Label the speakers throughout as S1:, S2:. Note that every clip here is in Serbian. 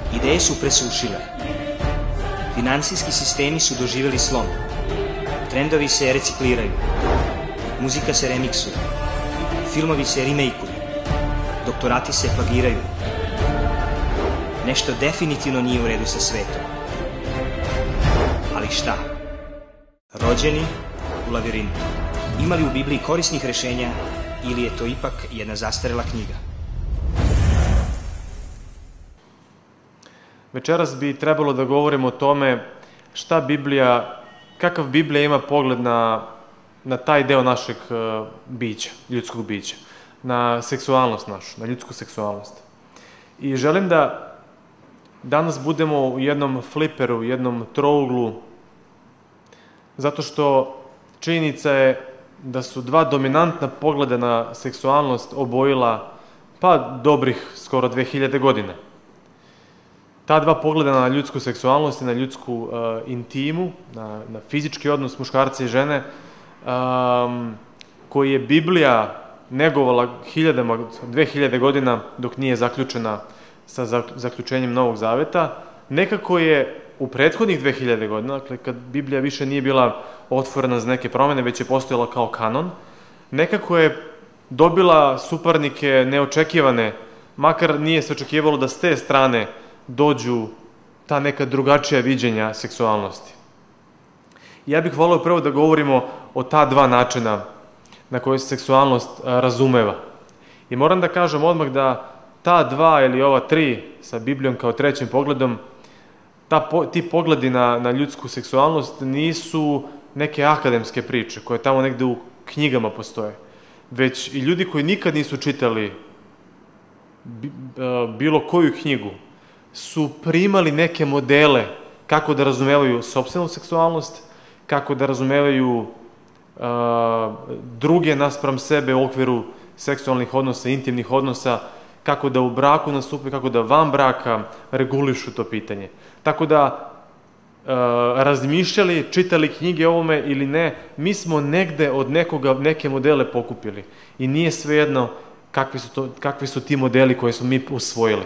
S1: Ideje su presušile. Finansijski sistemi su doživjeli slom. Trendovi se recikliraju. Muzika se remiksuje. Filmovi se remake-uju. Doktorati se plagiraju. Nešto definitivno nije u redu sa svetom. Ali šta? Rođeni u lavirintu. Ima li u Bibliji korisnih rešenja ili je to ipak jedna zastarela knjiga?
S2: Večeras bi trebalo da govorimo o tome kakav Biblija ima pogled na taj deo našeg bića, ljudskog bića, na seksualnost našu, na ljudsku seksualnost. I želim da danas budemo u jednom fliperu, u jednom trouglu, zato što činjenica je da su dva dominantna pogleda na seksualnost obojila dobrih skoro 2000 godina. Ta dva pogleda na ljudsku seksualnost i na ljudsku intimu, na fizički odnos muškarca i žene, koji je Biblija negovala 2000 godina dok nije zaključena sa zaključenjem Novog Zaveta, nekako je u prethodnih 2000 godina, dakle kad Biblija više nije bila otvorena za neke promene, već je postojala kao kanon, nekako je dobila suparnike neočekivane, makar nije se očekivalo da s te strane dođu ta neka drugačija viđenja seksualnosti. Ja bih voleo prvo da govorimo o ta dva načina na koje se seksualnost razumeva. I moram da kažem odmah da ta dva ili ova tri sa Biblijom kao trećim pogledom, ti pogledi na ljudsku seksualnost nisu neke akademske priče koje tamo negde u knjigama postoje, već i ljudi koji nikad nisu čitali bilo koju knjigu su primali neke modele kako da razumevaju sopstvenu seksualnost, kako da razumevaju druge naspram sebe u okviru seksualnih odnosa, intimnih odnosa, kako da u braku nastupe, kako da van braka regulišu to pitanje. Tako da razmišljali, čitali knjige o ovome ili ne, mi smo negde od nekoga neke modele pokupili i nije svejedno kakvi su ti modeli koje smo mi usvojili.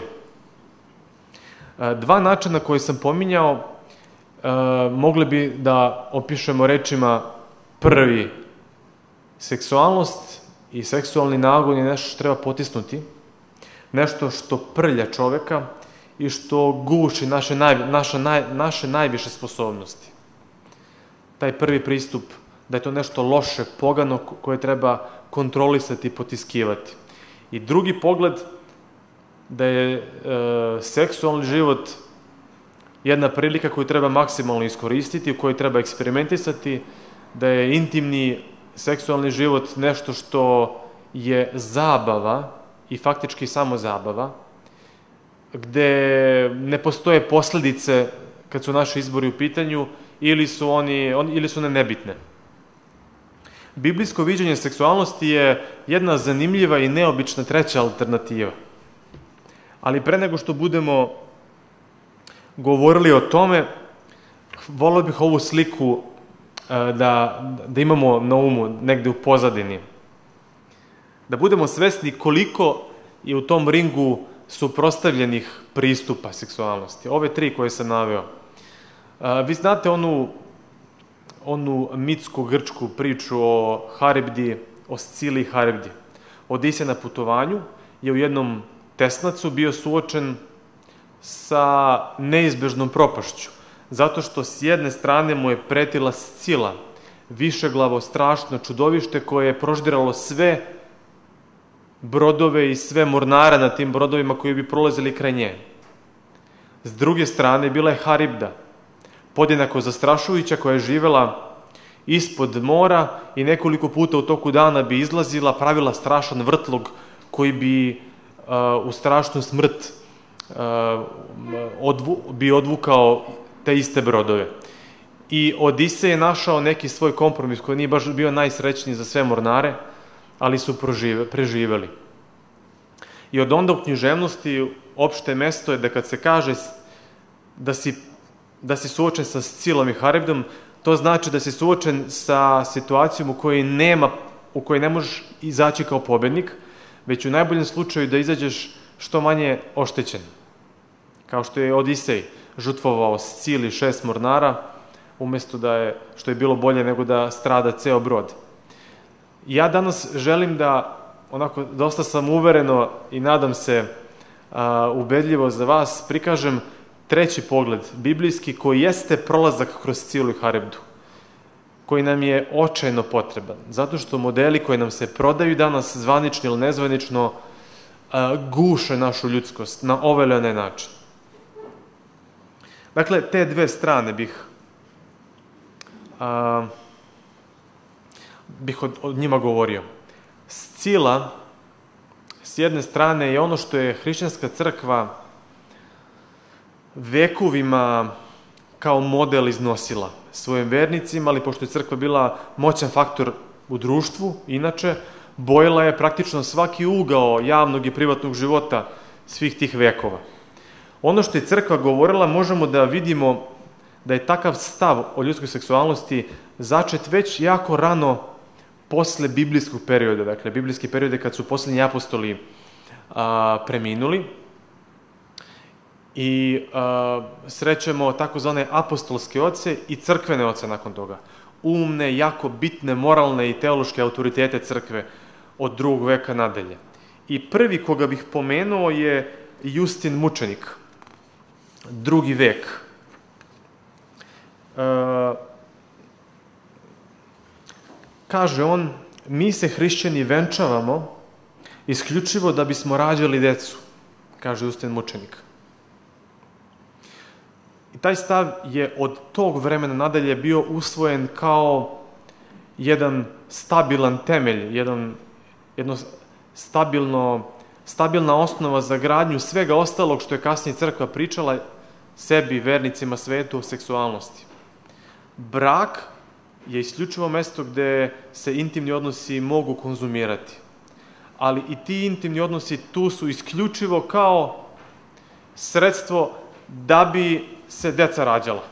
S2: Dva načina koje sam pominjao mogli bi da opišemo rečima prvi, seksualnost i seksualni nagon je nešto što treba potisnuti, nešto što prlja čoveka i što guši naše najviše sposobnosti. Taj prvi pristup da je to nešto loše, pogano koje treba kontrolisati i potiskivati. I drugi pogled da je seksualni život jedna prilika koju treba maksimalno iskoristiti, u kojoj treba eksperimentisati, da je intimni seksualni život nešto što je zabava i faktički samo zabava, gde ne postoje posledice kad su naši izbori u pitanju ili su one nebitne. Biblijsko viđenje seksualnosti je jedna zanimljiva i neobična treća alternativa. Ali pre nego što budemo govorili o tome, voleo bih ovu sliku da imamo na umu negde u pozadini. Da budemo svesni koliko je u tom ringu suprotstavljenih pristupa seksualnosti. Ove tri koje sam naveo. Vi znate onu mitsku grčku priču o Haribdi, o Scili i Haribdi. Odisej na putovanju je u jednom tesnacu bio suočen sa neizbežnom propašću, zato što s jedne strane mu je pretila Scila, višeglavo, strašno čudovište koje je proždiralo sve brodove i sve mornare na tim brodovima koji bi prolazili kraj nje. S druge strane bila je Haribda, podjednako zastrašujuća, koja je živela ispod mora i nekoliko puta u toku dana bi izlazila, pravila strašan vrtlog koji bi u strašnu smrt bi odvukao te iste brodove. I Odisej je našao neki svoj kompromis koji nije baš bio najsrećniji za sve mornare, ali su preživeli. I od onda u književnosti opšte mesto je da kad se kaže da si suočen sa Scilom i Haribdom, to znači da si suočen sa situacijom u kojoj ne možeš izaći kao pobednik, već u najboljem slučaju da izađeš što manje oštećen. kao što je Odisej žrtvovao Scili 6 mornara, umjesto što je bilo bolje nego da strada ceo brod. Ja danas želim da, onako, dosta sam uvereno i nadam se ubedljivo za vas, prikažem treći pogled biblijski koji jeste prolazak kroz Scilu i Haribdu, koji nam je očajno potreban, zato što modeli koji nam se prodaju danas, zvanično ili nezvanično, guše našu ljudskost na ovaj ili onaj način. Dakle, te dve strane bih o njima govorio. Scila, s jedne strane, je ono što je hrišćanska crkva vekovima kao model iznosila svojim vernicima, ali pošto je crkva bila moćan faktor u društvu, inače, bojila je praktično svaki ugao javnog i privatnog života svih tih vekova. Ono što je crkva govorila, možemo da vidimo da je takav stav o ljudskoj seksualnosti začet već jako rano posle biblijskog perioda, dakle, biblijski periode kad su posljednji apostoli preminuli, i srećemo takozvane apostolske oce i crkvene oce nakon toga. Umne, jako bitne, moralne i teološke autoritete crkve od 2. veka nadalje. I prvi koga bih pomenuo je Justin Mučenik, 2. vek. Kaže on, mi se hrišćani venčavamo isključivo da bismo rađali decu, kaže Justin Mučenik. I taj stav je od tog vremena nadalje bio usvojen kao jedan stabilan temelj, jedno stabilna osnova za gradnju svega ostalog što je kasnije crkva pričala sebi, vernicima, svetu o seksualnosti. Brak je isključivo mesto gde se intimni odnosi mogu konzumirati. Ali i ti intimni odnosi tu su isključivo kao sredstvo da bi se deca rađala.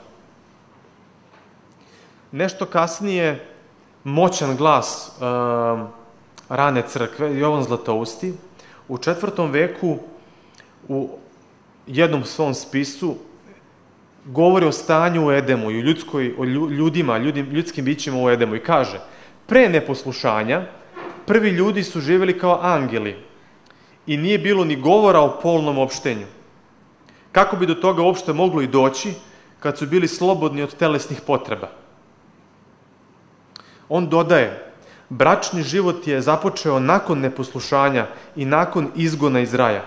S2: Nešto kasnije moćan glas rane crkve, Jovan Zlatousti, u 4. veku u jednom svom spisu govori o stanju u Edemu i o ljudskim bićima u Edemu i kaže: pre neposlušanja prvi ljudi su živjeli kao angeli i nije bilo ni govora o polnom opštenju. Kako bi do toga uopšte moglo i doći kad su bili slobodni od telesnih potreba? On dodaje, bračni život je započeo nakon neposlušanja i nakon izgona iz raja.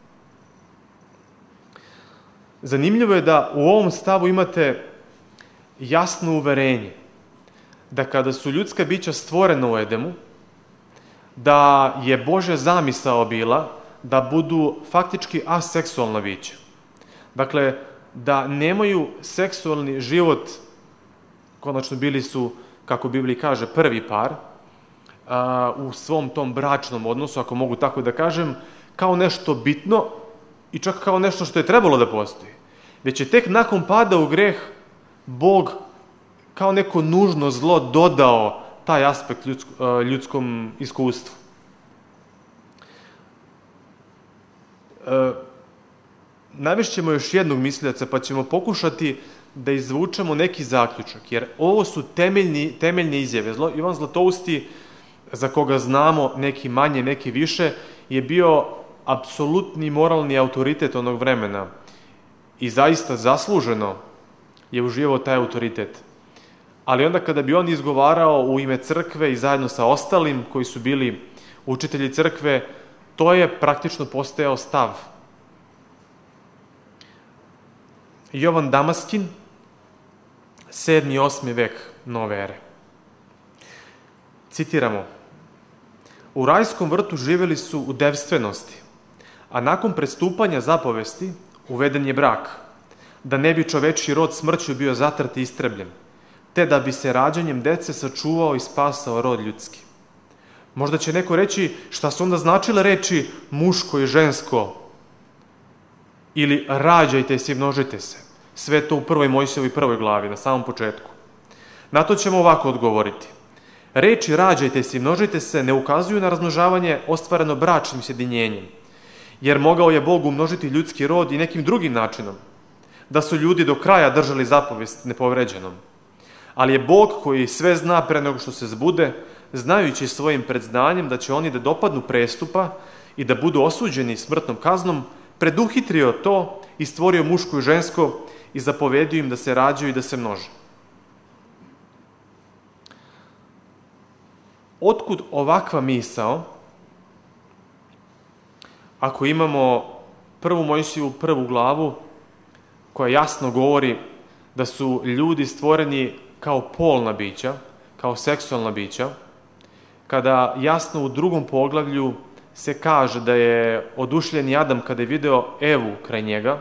S2: Zanimljivo je da u ovom stavu imate jasno uverenje da kada su ljudska bića stvorena u Edemu, da je Božja zamisao bila da budu faktički aseksualna bića. Dakle, da nemaju seksualni život, konačno bili su, kako Biblija kaže, prvi par, u svom tom bračnom odnosu, ako mogu tako da kažem, kao nešto bitno i čak kao nešto što je trebalo da postoji. Već je tek nakon pada u greh Bog kao neko nužno zlo dodao taj aspekt ljudskom iskustvu. Navešćemo još jednog mislioca, pa ćemo pokušati da izvučemo neki zaključak, jer ovo su temeljne izjave. Jovan Zlatousti, za koga znamo, neki manje, neki više, je bio apsolutni moralni autoritet onog vremena i zaista zasluženo je uživao taj autoritet. Ali onda kada bi on izgovarao u ime crkve i zajedno sa ostalim koji su bili učitelji crkve, to je praktično postajao stav. Jovan Damaskin, 7. i 8. vek nove ere. Citiramo: u rajskom vrtu živjeli su u devstvenosti, a nakon prestupanja zapovesti uveden je brak, da ne bi čovečji rod smrću bio zatrt i istrebljen, te da bi se rađanjem dece sačuvao i spasao rod ljudski. Možda će neko reći, šta su onda značile reči muško i žensko ili rađajte se i množite se. Sve to u 1. Mojsijevoj 1. glavi, na samom početku. Na to ćemo ovako odgovoriti. Reči rađajte se i množite se ne ukazuju na razmnožavanje ostvareno bračnim sjedinjenjem, jer mogao je Bog umnožiti ljudski rod i nekim drugim načinom, da su ljudi do kraja držali zapovest nepovređenom. Ali je Bog koji sve zna pre nego što se zbude, znajući svojim predznanjem da će oni da dopadnu prestupa i da budu osuđeni smrtnom kaznom, preduhitrio to i stvorio muško i žensko i zapovedio im da se rađaju i da se množe. Otkud ovakva misao, ako imamo prvu Mojsijevu prvu glavu, koja jasno govori da su ljudi stvoreni kao polna bića, kao seksualna bića, kada jasno u drugom poglavlju se kaže da je oduševljeni Adam kada je video Evu kraj njega,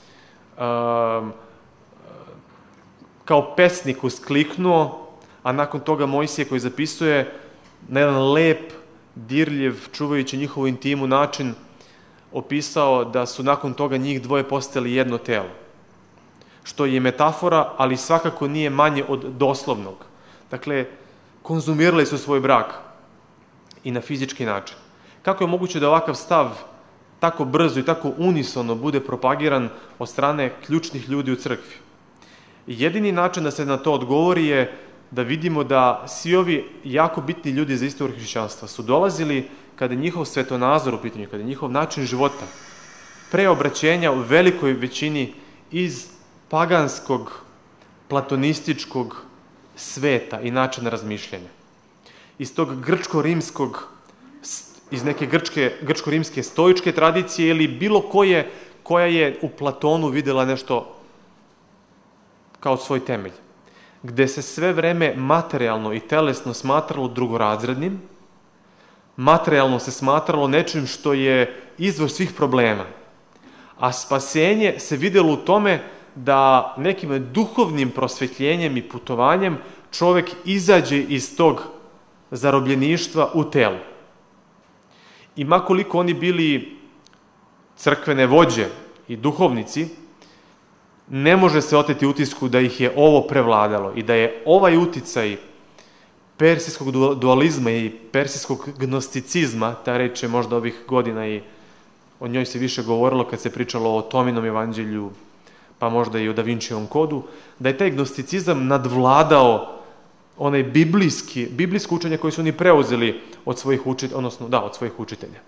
S2: kao pesnik uskliknuo, a nakon toga Mojsije koji zapisuje na jedan lep, dirljiv, čuvajući njihovu intimu način, opisao da su nakon toga njih dvoje postali jedno telo. Što je metafora, ali svakako nije manje od doslovnog. Dakle, konzumirali su svoj brak i na fizički način. Kako je moguće da ovakav stav tako brzo i tako unisono bude propagiran od strane ključnih ljudi u crkvi? Jedini način da se na to odgovori je da vidimo da svi ovi jako bitni ljudi za istoriju hrišćanstva su dolazili kada je njihov svetonazor u pitanju, kada je njihov način života preobraćenja u velikoj većini iz paganskog, platonističkog sveta i načina razmišljanja. Iz tog grčko-rimskog, iz neke grčko-rimske stoičke tradicije ili bilo koje koja je u Platonu videla nešto kao svoj temelj, gde se sve vreme materijalno i telesno smatralo drugorazrednim, materijalno se smatralo nečim što je izvor svih problema, a spasenje se videlo u tome da nekim duhovnim prosvetljenjem i putovanjem čovek izađe iz tog zarobljeništva u telu. I makoliko oni bili crkvene vođe i duhovnici, ne može se oteti utisku da ih je ovo prevladalo i da je ovaj uticaj persijskog dualizma i persijskog gnosticizma, ta reč je možda ovih godina i o njoj se više govorilo kad se pričalo o Tominom evanđelju, pa možda i o Da Vincijevom kodu, da je taj gnosticizam nadvladao onaj biblijsko učenje koje su oni preuzeli od svojih učitelja.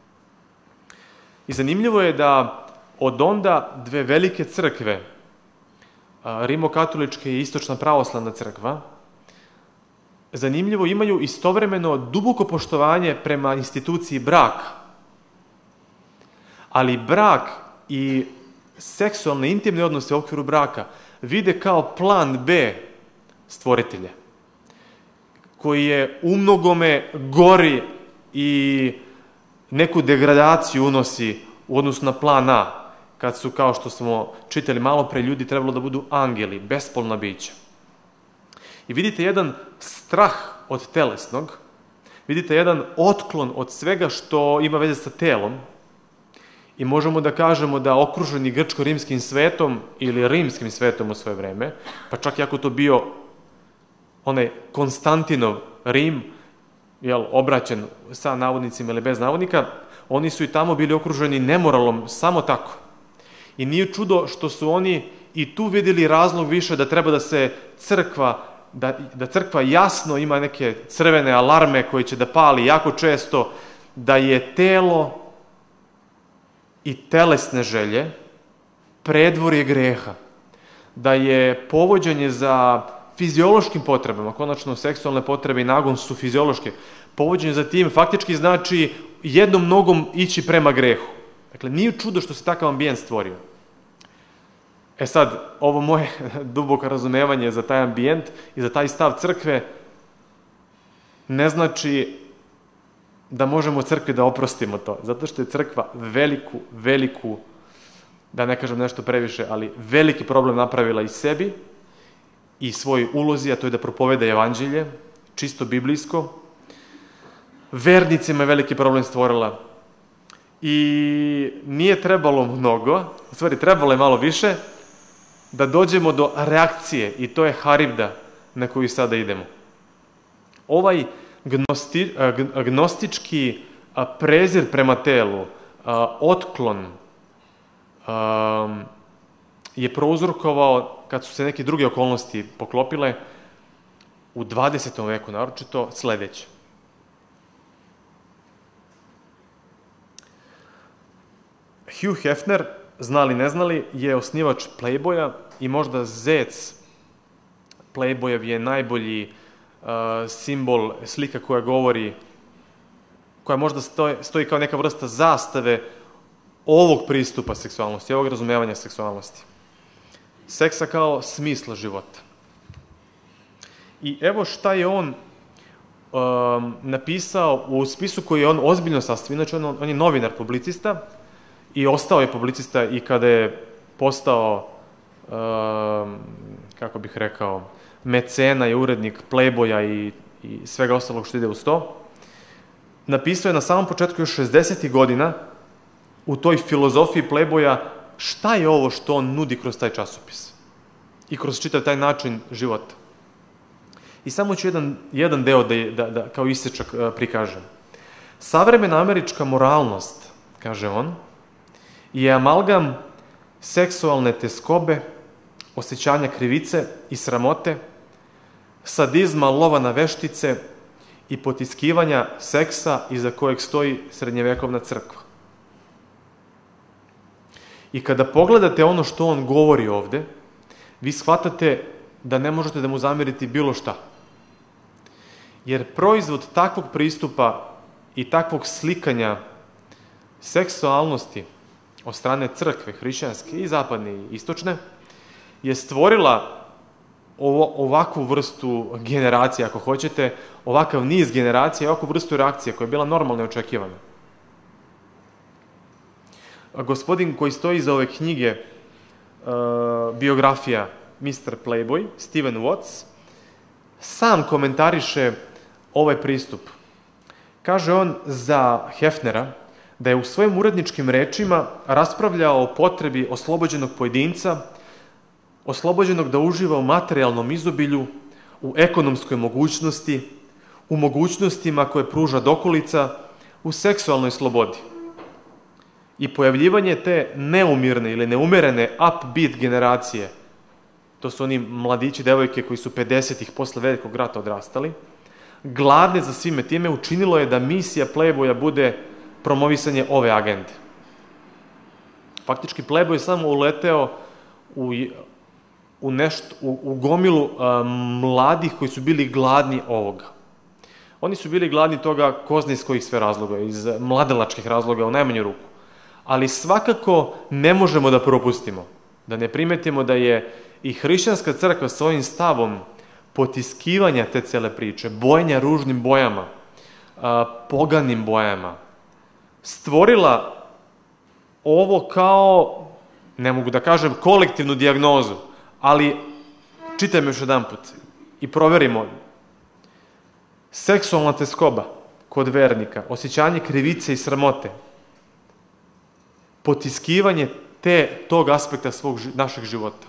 S2: I zanimljivo je da od onda dve velike crkve, rimokatolička i istočna pravoslavna crkva, zanimljivo imaju istovremeno duboko poštovanje prema instituciji braka. Ali brak i seksualne intimne odnose u okviru braka vide kao plan B stvoritelja, koji je umnogome gori i neku degradaciju unosi u odnosu na plan A, kad su, kao što smo čitali malo pre, ljudi trebalo da budu angeli, bespolna bića. I vidite jedan strah od telesnog, vidite jedan otklon od svega što ima veze sa telom i možemo da kažemo da okruženi grčko-rimskim svetom ili rimskim svetom u svoje vreme, pa čak i ako to bio onaj Konstantinov Rim, obraćen sa navodnicima ili bez navodnika, oni su i tamo bili okruženi nemoralom samo tako. I nije čudo što su oni i tu vidjeli razlog više da treba da se da crkva jasno ima neke crvene alarme koje će da pali jako često, da je telo i telesne želje predvorje greha, da je povođenje za fiziološkim potrebama, konačno seksualne potrebe i nagon su fiziološke, povođenje za tim faktički znači jednom nogom ići prema grehu. Dakle, nije čudo što se takav ambijent stvorio. E sad, ovo moje duboko razumevanje za taj ambijent i za taj stav crkve ne znači da možemo crkvi da oprostimo to, zato što je crkva veliku, da ne kažem nešto previše, ali veliki problem napravila i sebi i svoj ulozi, a to je da propoveda evanđelje, čisto biblijsko. Vernicima je veliki problem stvorila i nije trebalo mnogo, u stvari trebalo je malo više, da dođemo do reakcije i to je haribda na koju sada idemo. Ovaj gnostički prezir prema telu, otklon je prouzrokovao, kad su se neke druge okolnosti poklopile, u 20. veku naročito, sledeće. Hugh Hefner, znali ne znali, je osnivač Playboya i možda zec Playboyev je najbolji simbol, slika koja govori, koja možda stoji kao neka vrsta zastave ovog pristupa seksualnosti, ovog razumevanja seksualnosti. Seksa kao smisla života. I evo šta je on napisao u spisu koji je on ozbiljno sastavio. Inače, on je novinar, publicista i ostao je publicista i kada je postao, kako bih rekao, mecena i urednik Playboya i svega ostalog što ide uz to. Napisao je na samom početku još 60. godina u toj filozofiji Playboya šta je ovo što on nudi kroz taj časopis i kroz čitav taj način života. I samo ću jedan deo da kao isečak prikažem. Savremena američka moralnost, kaže on, je amalgam seksualne teskobe, osjećanja krivice i sramote, sadizma, lova na veštice i potiskivanja seksa iza kojeg stoji srednjevekovna crkva. I kada pogledate ono što on govori ovde, vi shvatate da ne možete da mu zamerite bilo šta. Jer proizvod takvog pristupa i takvog slikanja seksualnosti od strane crkve, hrišćanske i zapadne i istočne, je stvorila ovakvu vrstu generacije, ako hoćete, ovakav niz generacija, ovakvu vrstu reakcije koja je bila normalna i očekivana. Gospodin koji stoji iza ove knjige, biografija Mr. Playboy, Steven Watts, sam komentariše ovaj pristup. Kaže on za Hefnera da je u svojim uredničkim rečima raspravljao o potrebi oslobođenog pojedinca, oslobođenog da uživa u materijalnom izobilju, u ekonomskoj mogućnosti, u mogućnostima koje pruža dokolica, u seksualnoj slobodi. I pojavljivanje te neumirne ili neumerene upbeat generacije, to su oni mladići, devojke koji su 50-ih posle Velikog rata odrastali, gladne za svime time, učinilo je da misija Playboya bude promovisanje ove agende. Faktički Playboy je samo uleteo u gomilu mladih koji su bili gladni ovoga. Oni su bili gladni toga ko zna iz kojih sve razloga, iz mladalačkih razloga u najmanju ruku. Ali svakako ne možemo da propustimo, da ne primetimo da je i hrišćanska crkva svojim stavom potiskivanja te cele priče, bojenja ružnim bojama, poganim bojama, stvorila ovo kao, ne mogu da kažem kolektivnu dijagnozu, ali čitajmo još jedan put i proverimo. Seksualna teskoba kod vernika, osjećanje krivice i sramote, potiskivanje tog aspekta našeg života.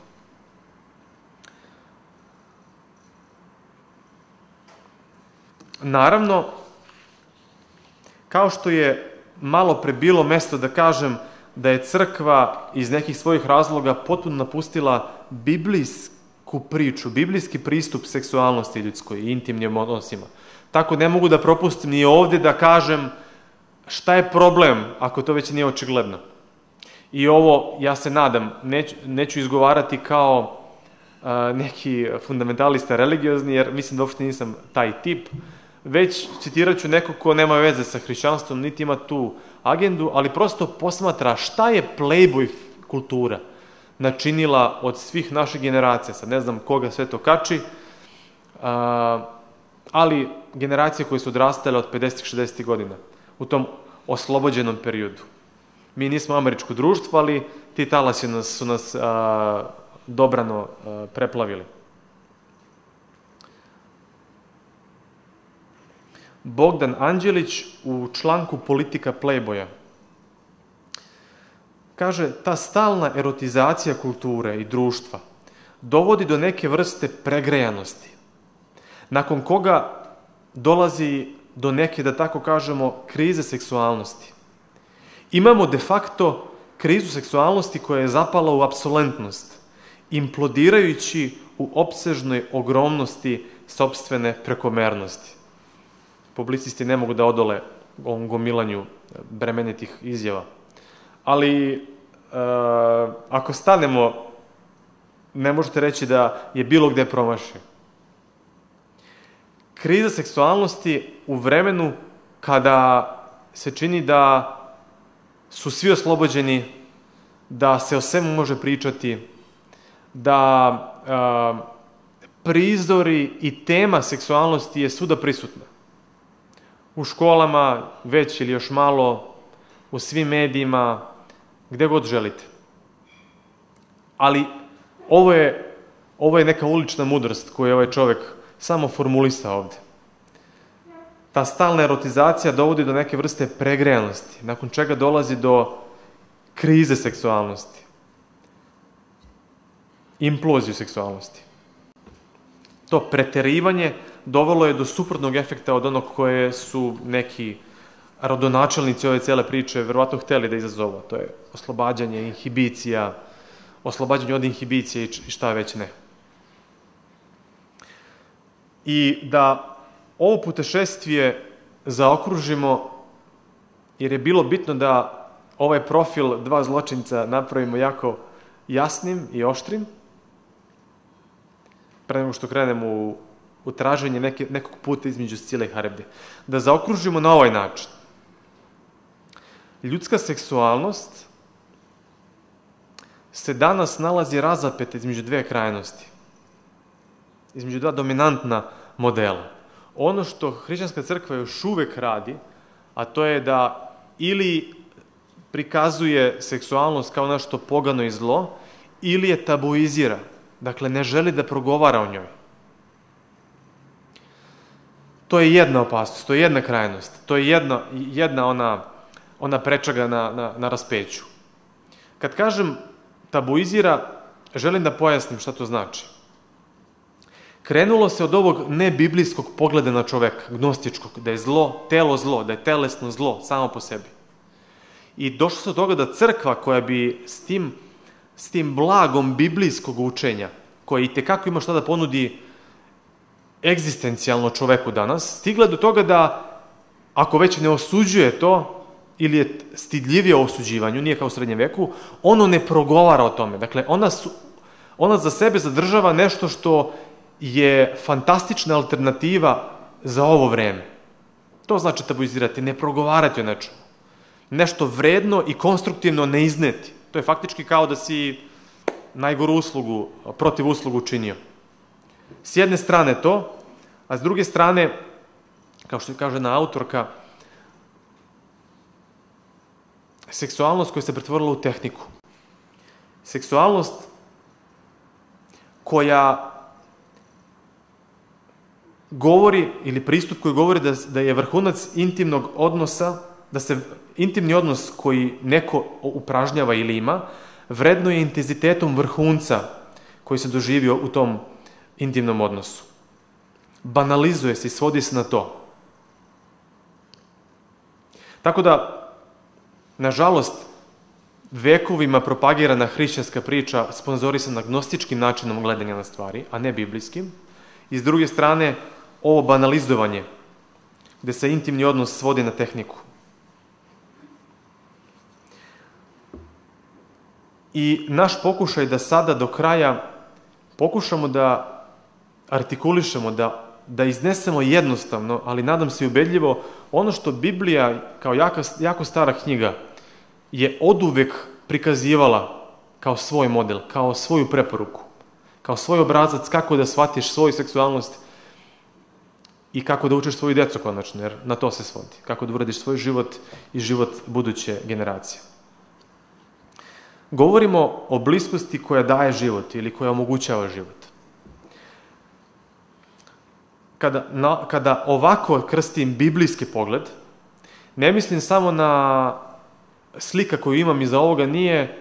S2: Naravno, kao što je malo pre bilo mesto da kažem da je crkva iz nekih svojih razloga potpuno napustila biblijsku priču, biblijski pristup seksualnosti ljudskoj i intimnim odnosima. Tako ne mogu da propustim ni ovde da kažem šta je problem ako to već nije očigledno. I ovo, ja se nadam, neću izgovarati kao neki fundamentalista religiozni, jer mislim da uopšte nisam taj tip, već citirat ću nekog ko nema veze sa hrišćanstvom, niti ima tu agendu, ali prosto posmatra šta je Playboy kultura načinila od svih naših generacija. Sad ne znam koga sve to kači, ali generacije koje su odrastale od 50-60 godina u tom oslobođenom periodu. Mi nismo američko društvo, ali ti talasi su nas dobrano preplavili. Bogdan Anđelić u članku Politika Playboya kaže, ta stalna erotizacija kulture i društva dovodi do neke vrste pregrejanosti, nakon koga dolazi do neke, da tako kažemo, krize seksualnosti Imamo de facto krizu seksualnosti koja je zapala u apsolentnost, implodirajući u opsežnoj ogromnosti sopstvene prekomernosti. Publicisti ne mogu da odole ovom gomilanju bremenitih izjava. Ali ako stanemo, ne možete reći da je bilo gde promašio. Kriza seksualnosti u vremenu kada se čini da su svi oslobođeni, da se o svemu može pričati, da prizori i tema seksualnosti je svuda prisutna. U školama, već ili još malo, u svim medijima, gde god želite. Ali ovo je neka ulična mudrost koju je ovaj čovek samo formulisao ovde. Ta stalna erotizacija dovodi do neke vrste pregrejanosti, nakon čega dolazi do krize seksualnosti, imploziju seksualnosti. To preterivanje dovelo je do suprotnog efekta od onog koje su neki rodonačelnici ove cele priče verovatno hteli da izazovu. To je oslobađanje inhibicija, oslobađanje od inhibicije i šta već ne. I da ovo putešestvije zaokružimo, jer je bilo bitno da ovaj profil dva zločinca napravimo jako jasnim i oštrim, pre nego što krenemo u traženje nekog puta između Scile i Haribde. Da zaokružimo na ovaj način. Ljudska seksualnost se danas nalazi razapeta između dve krajnosti, između dva dominantna modela. Ono što hrišćanska crkva još uvek radi, a to je da ili prikazuje seksualnost kao nešto pogano i zlo, ili je tabuizira, dakle ne želi da progovara o njoj. To je jedna opasnost, to je jedna krajnost, to je jedna ona prečaga na raspeću. Kad kažem tabuizira, želim da pojasnim šta to znači. Krenulo se od ovog nebiblijskog pogleda na čoveka, gnostičkog, da je zlo, telo zlo, da je telesno zlo samo po sebi. I došlo se do toga da crkva koja bi s tim blagom biblijskog učenja, koja i tekako ima šta da ponudi egzistencijalno čoveku danas, stigla do toga da, ako već ne osuđuje to, ili je stidljivije o osuđivanju, nije kao u srednjem veku, ono ne progovara o tome. Dakle, ona za sebe zadržava nešto što je fantastična alternativa za ovo vreme. To znači tabuizirati, ne progovarati o nečemu. Nešto vredno i konstruktivno ne izneti. To je faktički kao da si najgoru uslugu, protiv uslugu činio. S jedne strane to, a s druge strane, kao što kaže jedna autorka, seksualnost koja se pretvorila u tehniku. Seksualnost koja govori, ili pristup koji govori da je vrhunac intimnog odnosa, da se intimni odnos koji neko upražnjava ili ima, vredno je intenzitetom vrhunca koji se doživio u tom intimnom odnosu. Banalizuje se i svodi se na to. Tako da, nažalost, vekovima propagirana hrišćanska priča sponzorisana gnostičkim načinom gledanja na stvari, a ne biblijskim, i s druge strane, ovo banalizovanje, gde se intimni odnos svodi na tehniku. I naš pokušaj da sada do kraja pokušamo da artikulišemo, da iznesemo jednostavno, ali nadam se i ubedljivo, ono što Biblija, kao jako stara knjiga, je oduvek prikazivala kao svoj model, kao svoju preporuku, kao svoj obrazac kako da shvatiš svoju seksualnost i kako da učiš svoju decu konačno, jer na to se svodi. Kako da uradiš svoj život i život buduće generacije. Govorimo o bliskosti koja daje život ili koja omogućava život. Kada ovako krstim biblijski pogled, ne mislim samo na slika koju imam iza ovoga, nije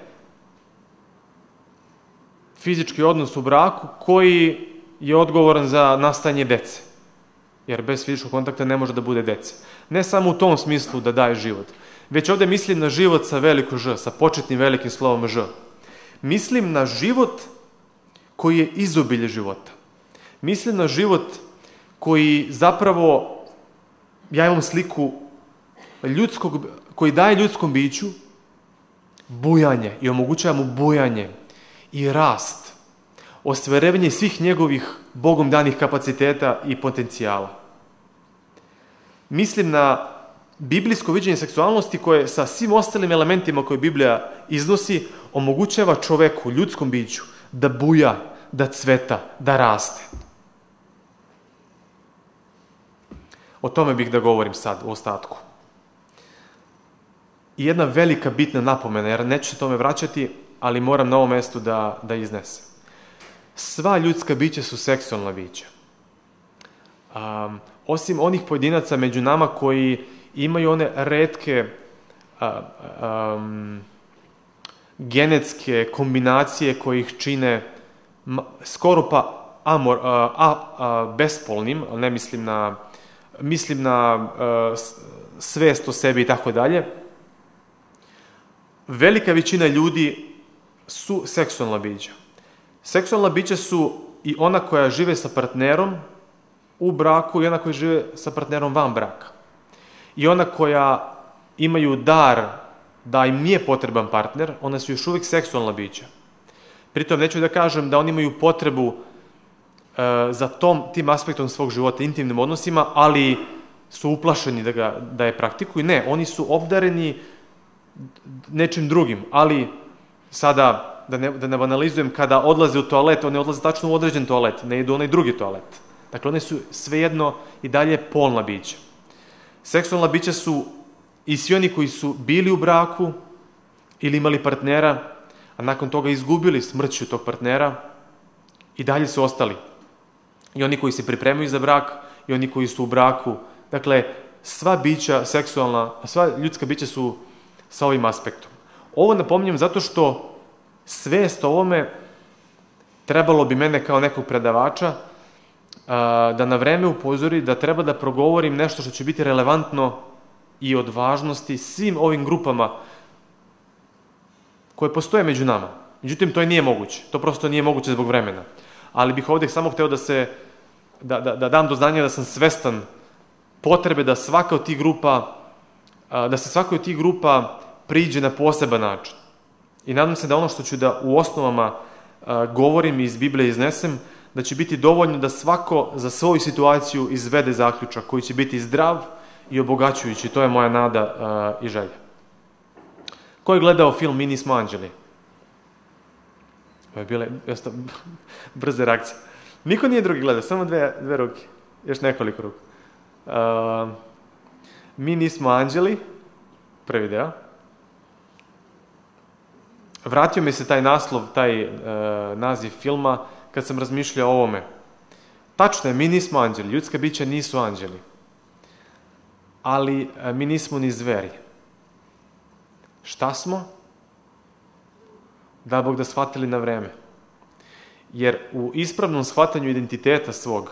S2: fizički odnos u braku koji je odgovoran za nastajanje dece. Jer bez fizičkog kontakta ne može da bude dece. Ne samo u tom smislu da daje život. već ovdje mislim na život sa veliko Ž, sa početnim velikim slovom Ž. Mislim na život koji je izobilje života. Mislim na život koji zapravo, ja imam sliku koji daje ljudskom biću bujanje i omogućava mu bujanje i rast, ostvarivanje svih njegovih Bogom danih kapaciteta i potencijala. Mislim na biblijsko viđenje seksualnosti koje sa svim ostalim elementima koje Biblija iznosi omogućava čoveku, ljudskom biću, da buja, da cveta, da raste. O tome bih da govorim sad u ostatku. I jedna velika bitna napomena, jer neću se tome vraćati, ali moram na ovom mestu da iznesem. Sva ljudska bića su seksualna bića. Osim onih pojedinaca među nama koji imaju one retke genetske kombinacije koje ih čine skoro pa bespolnim, ne mislim na svest o sebi i tako dalje. Velika većina ljudi su seksualna bića. Seksualna bića su i ona koja žive sa partnerom u braku i ona koja žive sa partnerom van braka. I ona koja imaju dar da im nije potreban partner, ona su još uvijek seksualna bića. Pritom neću da kažem da oni imaju potrebu za tim aspektom svog života, intimnim odnosima, ali su uplašeni da je praktikuju. Ne, oni su obdareni nečim drugim, ali sada, da ne banalizujem, kada odlaze u toalet, oni odlaze tačno u određen toalet, ne idu u onaj drugi toalet. Dakle, one su svejedno i dalje polna bića. Seksualna bića su i svi oni koji su bili u braku ili imali partnera, a nakon toga izgubili smrću tog partnera, i dalje su ostali. I oni koji se pripremaju za brak, i oni koji su u braku. Dakle, sva bića seksualna, sva ljudska bića su sa ovim aspektom. Ovo napominjem zato što svest o ovome trebalo bi mene kao nekog predavača da na vreme upozori da treba da progovorim nešto što će biti relevantno i od važnosti svim ovim grupama koje postoje među nama. Međutim, to i nije moguće. To prosto nije moguće zbog vremena. Ali bih ovdje samo hteo da dam do znanja da sam svestan potrebe da svaka od tih grupa, da se svakoj od tih grupa priđe na poseban način. I nadam se da ono što ću da u osnovama govorim i iz Biblije iznesem, da će biti dovoljno da svako za svoju situaciju izvede zaključak koji će biti zdrav i obogaćujući. To je moja nada i želja. Ko je gledao film Mi nismo anđeli? Ovo je bile brze reakcije. Niko nije drugi gledao, samo dve ruke. Još nekoliko ruku. Mi nismo anđeli, prvi deo. Vratio mi se taj naslov, taj naziv filma, kad sam razmišljao o ovome. Tačno je, mi nismo anđeli, ljudska bića nisu anđeli. Ali mi nismo ni zveri. Šta smo? Da Bog da shvatili na vreme. Jer u ispravnom shvatanju identiteta svog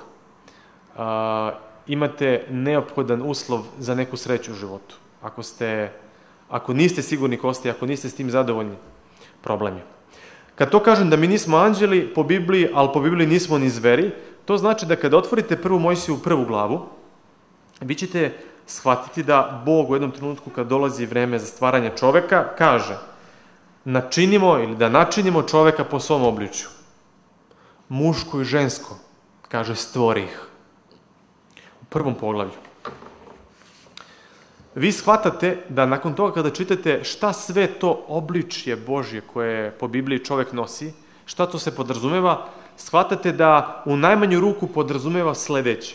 S2: imate neophodan uslov za neku sreću u životu. Ako niste sigurni ko ste, ako niste s tim zadovoljni, problem je. Kad to kažem da mi nismo anđeli po Bibliji, ali po Bibliji nismo ni zveri, to znači da kada otvorite prvu Mojsijevu prvu glavu, vi ćete shvatiti da Bog u jednom trenutku kad dolazi vreme za stvaranje čoveka, kaže da načinimo čoveka po svom obličju. Muško i žensko, kaže, stvori ih. U prvom poglavlju. Vi shvatate da nakon toga kada čitate šta sve to obličje Božje koje po Bibliji čovek nosi, šta to se podrazumeva, shvatate da u najmanju ruku podrazumeva sledeće.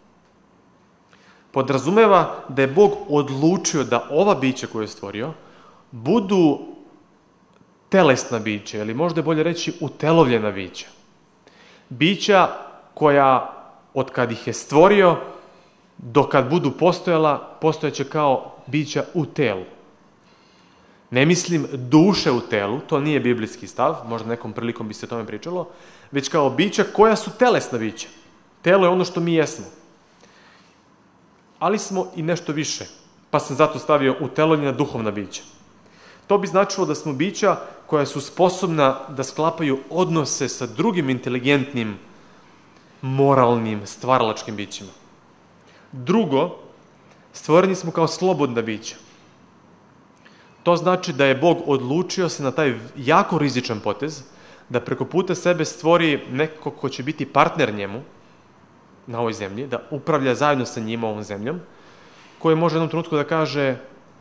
S2: Podrazumeva da je Bog odlučio da ova bića koje je stvorio budu telesna bića, ili možda je bolje reći utelovljena bića. Bića koja, od kad ih je stvorio, do kad budu postojala, postojeće kao bića u telu. Ne mislim duše u telu, to nije biblijski stav, možda nekom prilikom bi se o tome pričalo, već kao bića koja su telesna bića. Telo je ono što mi jesmo. Ali smo i nešto više. pa sam zato stavio utelovljena duhovna bića. To bi značilo da smo bića koja su sposobna da sklapaju odnose sa drugim inteligentnim, moralnim, stvaralačkim bićima. Drugo, stvoreni smo kao slobodna bića. To znači da je Bog odlučio se na taj jako rizičan potez, da preko puta sebe stvori neko ko će biti partner njemu na ovoj zemlji, da upravlja zajedno sa njima ovom zemljom, koji može u jednom trenutku da kaže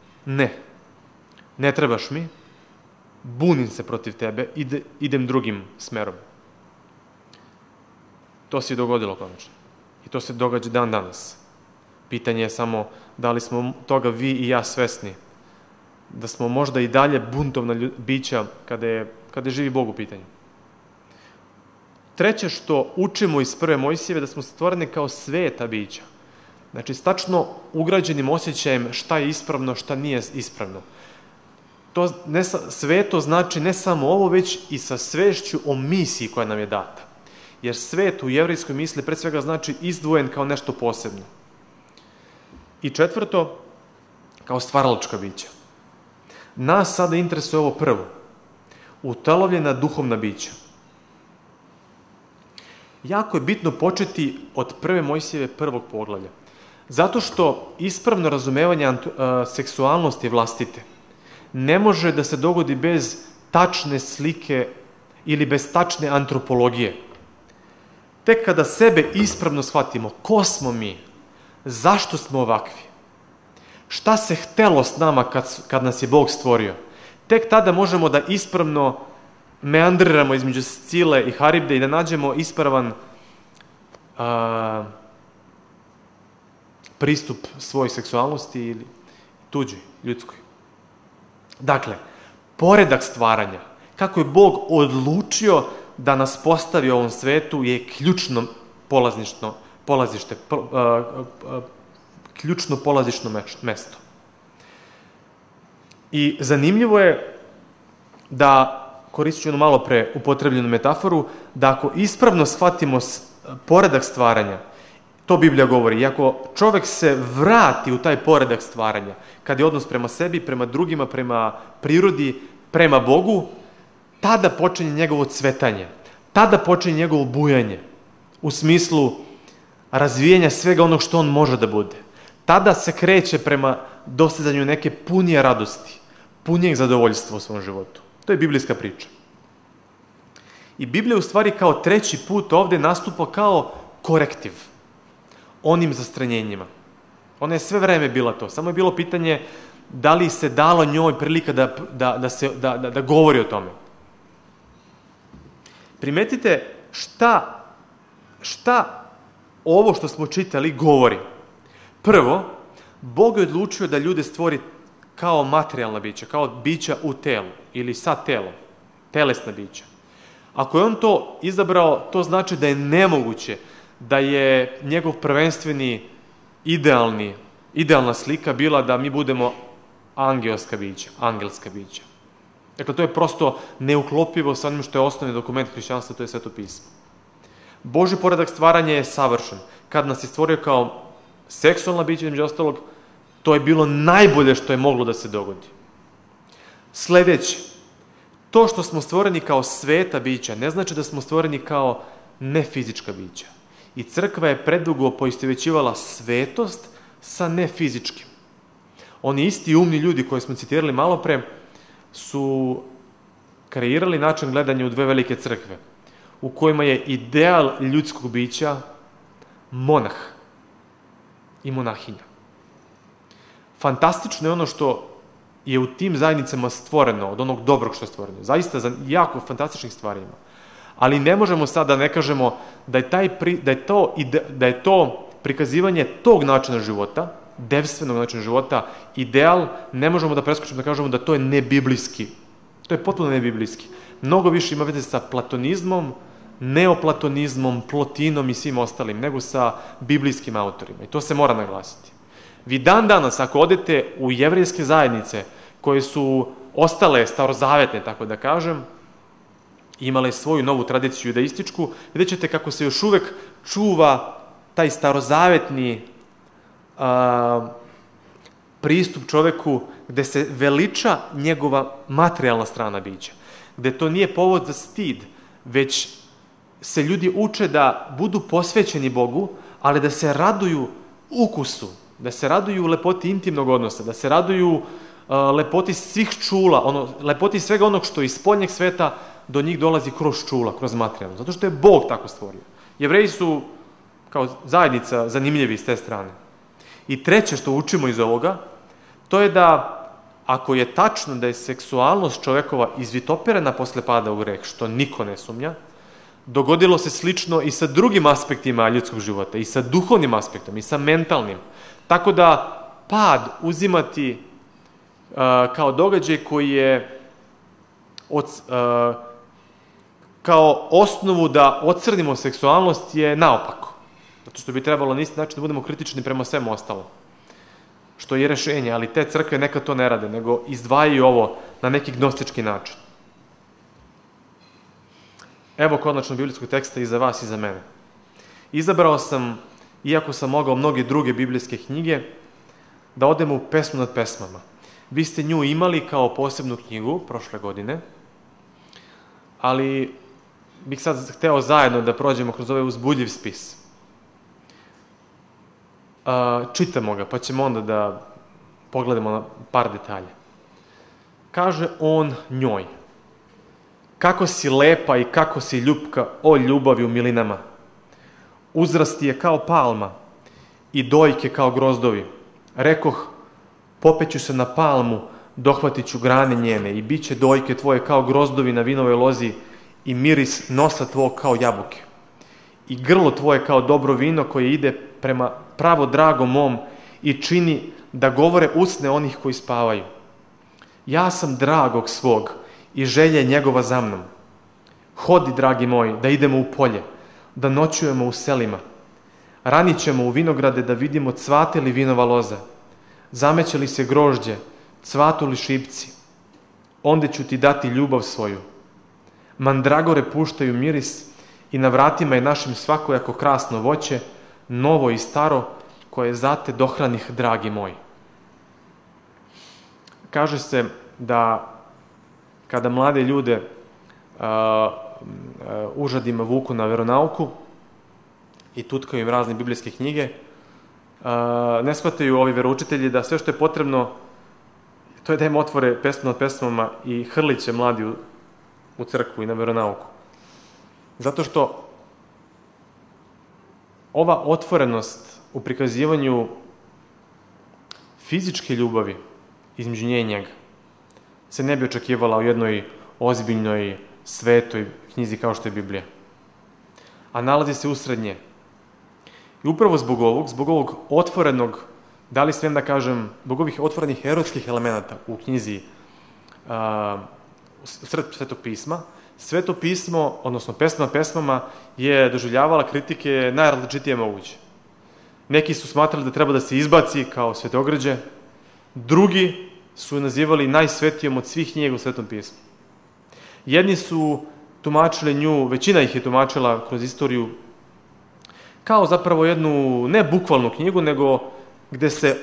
S2: ne trebaš mi, bunim se protiv tebe, idem drugim smerom. To se i dogodilo konačno. I to se događa dan danas. Pitanje je samo da li smo toga vi i ja svesni, da smo možda i dalje buntovna bića kada je živi Bog u pitanju. Treće što učimo iz prve Mojsijeve, da smo stvoreni kao sveta bića. Znači, s tačno ugrađenim osjećajem šta je ispravno, šta nije ispravno. Sveto znači ne samo ovo, već i sa svešću o misiji koja nam je data. Jer svet u jevrejskoj misli pre svega znači izdvojen kao nešto posebno. I četvrto, kao stvaralačka bića. Nas sada interesuje ovo prvo. Utelovljena duhovna bića. Jako je bitno početi od prve Mojsijeve prvog poglavlja. Zato što ispravno razumevanje seksualnosti vlastite ne može da se dogodi bez tačne slike ili bez tačne antropologije. Tek kada sebe ispravno shvatimo, ko smo mi, zašto smo ovakvi, šta se htelo s nama kad nas je Bog stvorio, tek tada možemo da ispravno meandriramo između Scile i Haribde i da nađemo ispravan pristup svojoj seksualnosti ili tuđoj, ljudskoj. Dakle, poredak stvaranja, kako je Bog odlučio da nas postavi u ovom svetu, je ključno polazišno mesto. I zanimljivo je da, koristit ću jednu malo pre upotrebljenu metaforu, da ako ispravno shvatimo poredak stvaranja, to Biblija govori, i ako čovek se vrati u taj poredak stvaranja, kad je odnos prema sebi, prema drugima, prema prirodi, prema Bogu, tada počinje njegovo cvetanje, tada počinje njegovo bujanje, u smislu razvijanja svega onog što on može da bude. Tada se kreće prema dostizanju neke punije radosti, punijeg zadovoljstva u svom životu. To je biblijska priča. I Biblija u stvari kao treći put ovde nastupa kao korektiv onim zastranjenjima. Ona je sve vreme bila to. Samo je bilo pitanje da li se dalo njoj prilika da govori o tome. Primetite šta ovo što smo čitali govori. Prvo, Bog je odlučio da ljude stvori kao materijalna bića, kao bića u telu ili sa telom, telesna bića. Ako je on to izabrao, to znači da je nemoguće da je njegov prvenstveni idealna slika bila da mi budemo angelska bića. Dakle, to je prosto neuklopivo sa onim što je osnovni dokument hrišćanstva, to je Sveto pismo. Božji poredak stvaranja je savršen. Kad nas je stvorio kao seksualna bića, između ostalog, to je bilo najbolje što je moglo da se dogodi. Sledeće, to što smo stvoreni kao sveta bića, ne znači da smo stvoreni kao nefizička bića. I crkva je predugo poistovećivala svetost sa nefizičkim. Oni isti umni ljudi koje smo citirali malo pre su kreirali način gledanja u dve velike crkve, u kojima je ideal ljudskog bića monah i monahinja. Fantastično je ono što je u tim zajednicama stvoreno, od onog dobrog što je stvoreno. Zaista jako fantastičnih stvari ima. Ali ne možemo sad da ne kažemo da je to prikazivanje tog načina života, devstvenog načina života, ideal, ne možemo da preskočimo da kažemo da to je nebiblijski. To je potpuno nebiblijski. Mnogo više ima veze sa platonizmom, neoplatonizmom, plotinom i svim ostalim, nego sa biblijskim autorima. I to se mora naglasiti. Vi dan danas, ako odete u jevrejske zajednice, koje su ostale starozavetne, tako da kažem, imale svoju novu tradiciju judaističku, vidjet ćete kako se još uvek čuva taj starozavetni pristup čoveku gde se veliča njegova materijalna strana bića, gde to nije povod za stid, već se ljudi uče da budu posvećeni Bogu, ali da se raduju ukusu, da se raduju lepoti intimnog odnosa, da se raduju lepoti svih čula, lepoti svega onog što iz spoljnjeg sveta do njih dolazi kroz čula, kroz materijalno. Zato što je Bog tako stvorio. Jevreji su kao zajednica zanimljivi s te strane. I treće što učimo iz ovoga, to je da ako je tačno da je seksualnost čovekova izvitoperena posle pada u greh, što niko ne sumnja, dogodilo se slično i sa drugim aspektima ljudskog života, i sa duhovnim aspektom, i sa mentalnim. Tako da pad uzimati kao događaj koji je kao osnovu da ocrnimo seksualnost je naopako. Zato što bi trebalo na isti način da budemo kritični prema svemu ostalom. Što je rešenje, ali te crkve nekad to ne rade, nego izdvajaju ovo na neki gnostički način. Evo konačno biblijskog teksta i za vas i za mene. Izabrao sam, iako sam mogao mnoge druge biblijske knjige, da odemo u Pesmu nad pesmama. Vi ste nju imali kao posebnu knjigu prošle godine, ali bih sad hteo zajedno da prođemo kroz ovaj uzbudljiv spis. Čitamo ga, pa ćemo onda da pogledamo na par detalja. Kaže on njoj: kako si lepa i kako si ljupka, o ljubavi u milinama. Uzrast je kao palma i dojke kao grozdovi. Rekoh, popeću se na palmu, dohvatit ću grane njene i bit će dojke tvoje kao grozdovi na vinovoj lozi i miris nosa tvog kao jabuke. I grlo tvoje kao dobro vino koje ide prema pravo dragom mom i čini da govore usne onih koji spavaju. Ja sam dragog svog i želje njegova za mnom. Hodi, dragi moji, da idemo u polje, da noćujemo u selima. Ranit ćemo u vinograde da vidimo cvate li vinova loza. Zameće li se grožđe, cvatu li šipci. Onda ću ti dati ljubav svoju. Mandragore puštaju miris i na vratima je našim svakojako krasno voće, novo i staro, koje zate dohranih, dragi moji. Kaže se da kada mlade ljude užadima vuku na veronauku i tutkaju im razne biblijske knjige, ne shvataju ovi veroučitelji da sve što je potrebno, to je da im otvore Pesmu nad pesmama i hrliće mladi u crkvu i na veronauku. Zato što ova otvorenost u prikazivanju fizičke ljubavi između nje i njega se ne bi očekivala u jednoj ozbiljnoj, svetoj knjizi kao što je Biblija. A nalazi se usred nje. I upravo zbog ovog otvorenog, da li smijem da kažem, zbog ovih otvorenih erotskih elemenata u knjizi Svetog pisma, Sveto pismo, odnosno Pesma nad pesmama, je doživljavala kritike najrazličitije moguće. Neki su smatrali da treba da se izbaci kao svetogrđe, drugi su nazivali najsvetijom od svih knjiga u Svetom pismu. Jedni su tumačili nju, većina ih je tumačila kroz istoriju, kao zapravo jednu, ne bukvalnu knjigu, nego gde se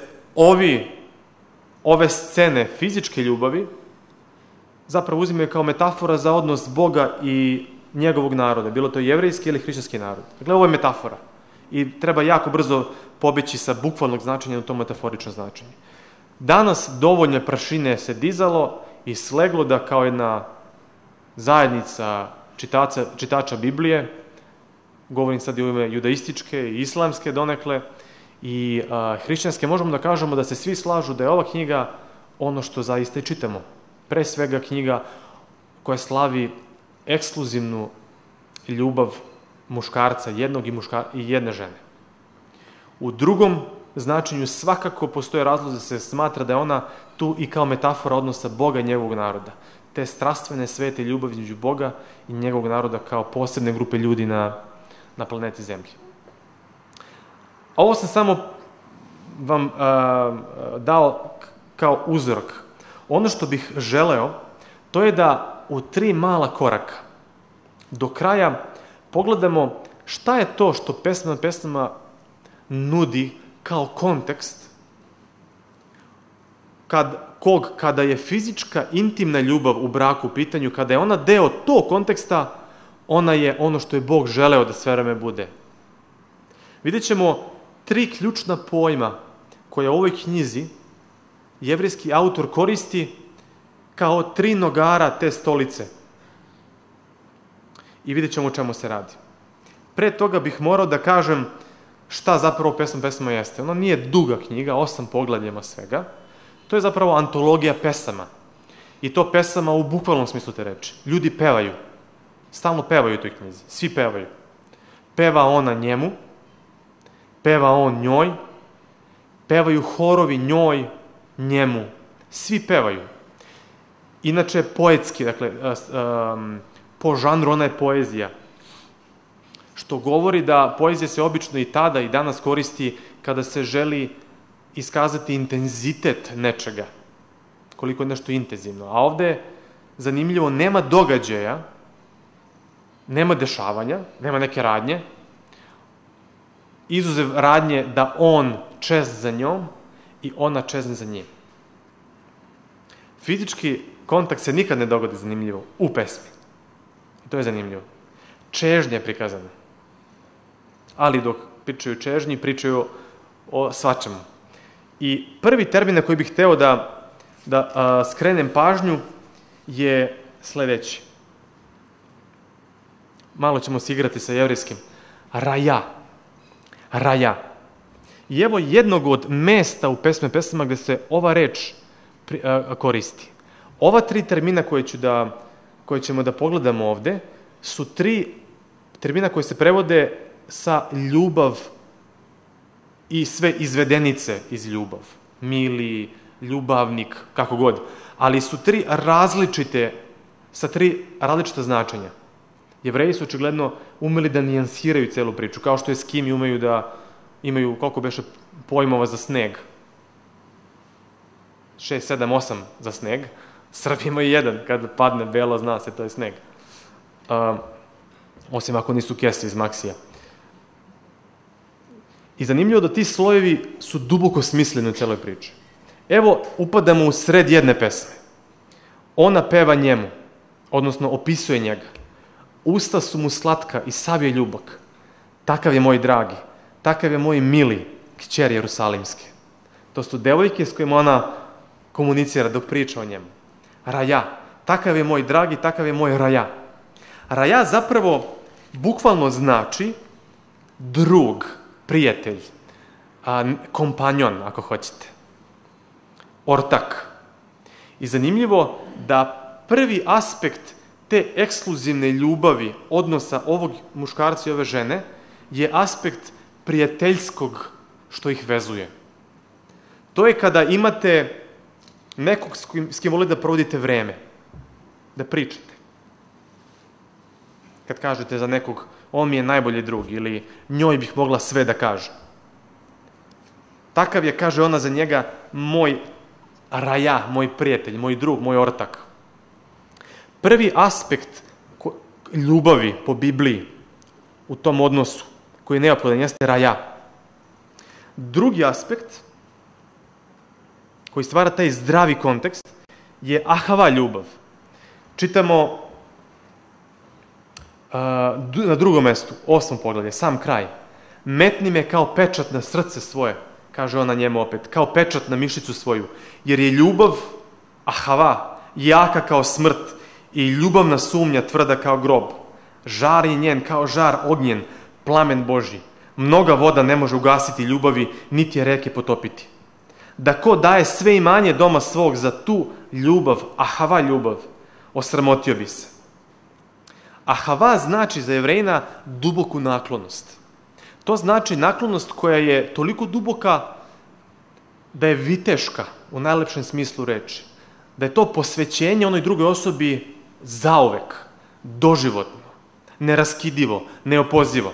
S2: ove scene fizičke ljubavi zapravo uzimaju kao metafora za odnos Boga i njegovog naroda, bilo to jevrejski ili hrišćanski narod. Dakle, ovo je metafora i treba jako brzo pobeći sa bukvalnog značenja na to metaforično značenje. Danas dovoljno prašine se dizalo i sleglo da kao jedna zajednica čitača Biblije, govorim sad i u ime judaističke i islamske donekle, i hrišćanske, možemo da kažemo da se svi slažu da je ova knjiga ono što zaista i čitamo. Pre svega knjiga koja slavi ekskluzivnu ljubav muškarca jednog i jedne žene. U drugom značenju svakako postoje razlog da se smatra da je ona tu i kao metafora odnosa Boga i njegovog naroda. Te strastvene svete ljubavi između Boga i njegovog naroda kao posebne grupe ljudi na planeti Zemlji. Ovo sam samo vam dao kao uzorok. Ono što bih želeo, to je da u 3 mala koraka do kraja pogledamo šta je to što Pesma nad pesmama nudi kao kontekst kada je fizička, intimna ljubav u braku u pitanju, kada je ona deo tog konteksta, ona je ono što je Bog želeo da sve vreme bude. Vidjet ćemo 3 ključna pojma koje u ovoj knjizi jevrejski autor koristi kao 3 nogara te stolice. I vidjet ćemo o čemu se radi. Pre toga bih morao da kažem šta zapravo pesma jeste. Ona nije duga knjiga, 8 poglavljima svega. To je zapravo antologija pesama. I to pesama u bukvalnom smislu te reči. Ljudi pevaju. Stalno pevaju u toj knjizi. Svi pevaju. Peva ona njemu, peva on njoj, pevaju horovi njoj, njemu. Svi pevaju. Inače, poetski, dakle, po žanru ona je poezija. Što govori da poezija se obično i tada i danas koristi kada se želi iskazati intenzitet nečega. Koliko je nešto intenzivno. A ovde, zanimljivo, nema događaja, nema dešavanja, nema neke radnje, izuzev radnje da on čezne za njom i ona čezne za njim. Fizički kontakt se nikad ne dogodi, zanimljivo, u pesmi. To je zanimljivo. Čežnja je prikazana. Ali dok pričaju o čežnji, pričaju o svačemu. I prvi termin na koji bih hteo da skrenem pažnju je sledeći. Malo ćemo se igrati sa jevrejskim. Raja. Raja. I evo jednog od mesta u pesama gde se ova reč koristi. Ova 3 termina koje ćemo da pogledamo ovde su 3 termina koje se prevode sa ljubav i sve izvedenice iz ljubav. Mili, ljubavnik, kako god. Ali su 3 različite, sa 3 različita značenja. Jevreji su očigledno umeli da nijansiraju celu priču, kao što Eskimi umeju da imaju, koliko beše pojmova za sneg. 6, 7, 8 za sneg. Srbi imaju 1, kad padne belo, zna se, to je sneg. Osim ako nisu kese iz Maksija. I zanimljivo da ti slojevi su duboko smisleni u celoj priči. Evo, upadamo u sred jedne pesme. Ona peva njemu, odnosno opisuje njega. Usta su mu slatka i sav je ljubak. Takav je moj dragi, takav je moj mili, kćer Jerusalimske. To su devojke s kojima ona komunicira dok priča o njemu. Raja, takav je moj dragi, takav je moj raja. Raja zapravo bukvalno znači drug, prijatelj, kompanjon, ako hoćete, ortak. I zanimljivo da prvi aspekt te ekskluzivne ljubavi, odnosa ovog muškarca i ove žene, je aspekt prijateljskog što ih vezuje. To je kada imate nekog s kim volite da provodite vreme, da pričate. Kad kažete za nekog, on mi je najbolji drug, ili njoj bih mogla sve da kaže. Takav je, kaže ona za njega, moj raja, moj prijatelj, moj drug, moj ortak. Prvi aspekt ljubavi po Bibliji u tom odnosu, koji je neophodan, jeste raja. Drugi aspekt, koji stvara taj zdravi kontekst, je ahava ljubav. Čitamo na drugom mestu, 8. poglavlje, sam kraj. Metni me kao pečat na srce svoje, kaže ona njemu opet, kao pečat na mišicu svoju, jer je ljubav, ahava, jaka kao smrt i ljubavna sumnja tvrda kao grob. Žar je njen kao žar ognjen, plamen Božji. Mnoga voda ne može ugasiti ljubavi, niti je reke potopiti. Da ko daje sve imanje doma svog za tu ljubav, ahava ljubav, osramotio bi se. Ahava znači za Jevrejina duboku naklonost. To znači naklonost koja je toliko duboka da je viteška u najlepšem smislu reči. Da je to posvećenje onoj drugoj osobi zauvek, doživotno, neraskidivo, neopozivo.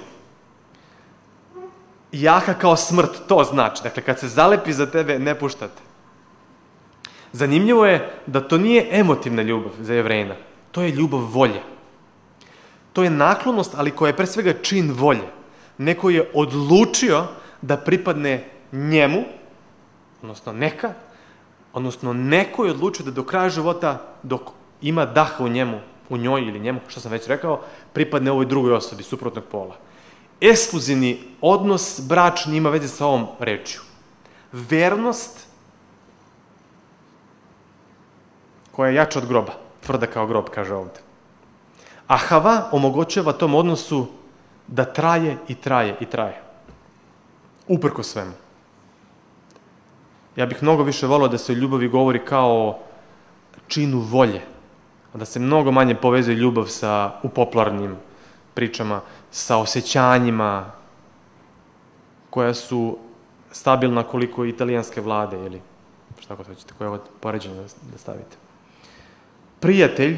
S2: Jaka kao smrt, to znači. Dakle, kad se zalepi za tebe, ne puštate. Zanimljivo je da to nije emotivna ljubav za Jevrejina. To je ljubav volje. To je naklonost, ali koja je pre svega čin volje. Neko je odlučio da pripadne njemu, odnosno neka, odnosno neko je odlučio da do kraja života, dok ima daha u njemu, u njoj ili njemu, što sam već rekao, pripadne ovoj drugoj osobi, suprotnog pola. Ekskluzivni odnos bračni ima veze sa ovom rečju. Vernost koja je jača od groba, tvrda kao grob, kaže ovde. A Hava omogućava tom odnosu da traje i traje i traje. Uprko svemu. Ja bih mnogo više volio da se o ljubavi govori kao o činu volje, a da se mnogo manje povezuje ljubav u popularnim pričama, sa osjećanjima koja su stabilna koliko italijanske vlade ili šta god hoćete, koje poređenje da stavite. Prijatelj,